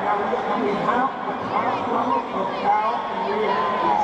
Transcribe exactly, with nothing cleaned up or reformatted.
we have a top level of cow and rear.